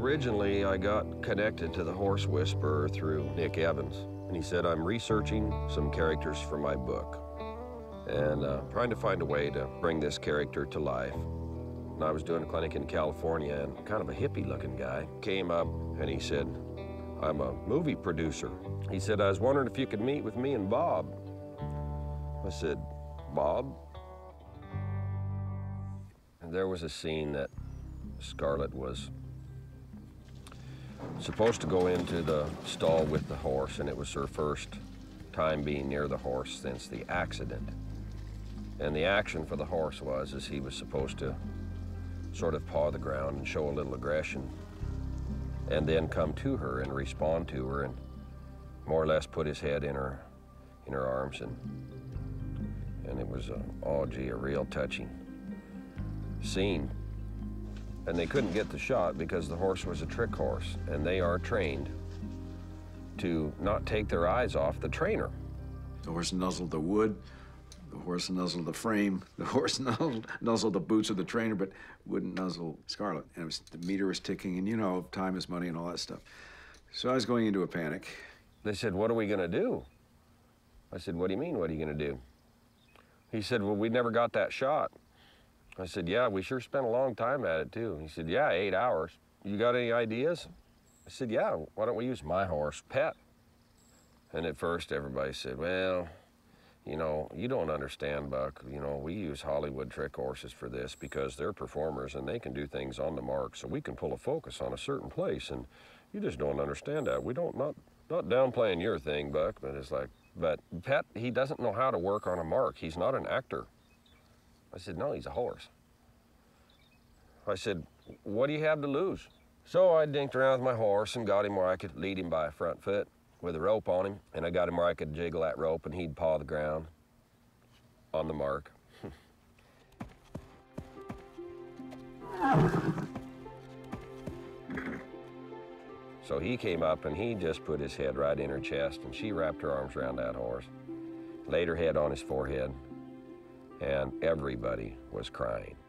Originally, I got connected to the Horse Whisperer through Nick Evans. And he said, I'm researching some characters for my book and trying to find a way to bring this character to life. And I was doing a clinic in California, and kind of a hippie-looking guy came up and he said, I'm a movie producer. He said, I was wondering if you could meet with me and Bob. I said, Bob? And there was a scene that Scarlett was supposed to go into the stall with the horse, and it was her first time being near the horse since the accident. And the action for the horse was he was supposed to sort of paw the ground and show a little aggression, and then come to her and respond to her and more or less put his head in her arms, and it was a real touching scene. And they couldn't get the shot because the horse was a trick horse, and they are trained to not take their eyes off the trainer. The horse nuzzled the wood, the horse nuzzled the frame, the horse nuzzled the boots of the trainer, but wouldn't nuzzle Scarlett. And the meter was ticking, and you know, time is money and all that stuff. So I was going into a panic. They said, what are we gonna do? I said, what do you mean, what are you gonna do? He said, well, we never got that shot. I said, yeah, we sure spent a long time at it too. He said, yeah, 8 hours. You got any ideas? I said, yeah, why don't we use my horse, Pet? And at first everybody said, well, you know, you don't understand, Buck. You know, we use Hollywood trick horses for this because they're performers and they can do things on the mark, so we can pull a focus on a certain place, and you just don't understand that. We don't, not downplaying your thing, Buck, but it's like, but Pet, he doesn't know how to work on a mark. He's not an actor. I said, no, he's a horse. I said, what do you have to lose? So I dinked around with my horse and got him where I could lead him by a front foot with a rope on him, and I got him where I could jiggle that rope and he'd paw the ground on the mark. So he came up and he just put his head right in her chest, and she wrapped her arms around that horse, laid her head on his forehead, and everybody was crying.